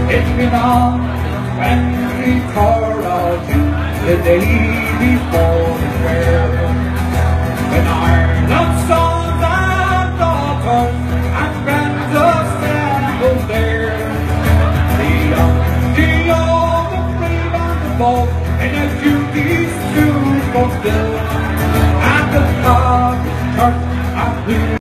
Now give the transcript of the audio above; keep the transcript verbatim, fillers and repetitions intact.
It's been on twenty-four of June, the day before the fair, when Ireland's sons and daughters and friends assembled there. The young, the old, the brave and the bold, and their duties to fulfill, and the God, church, and we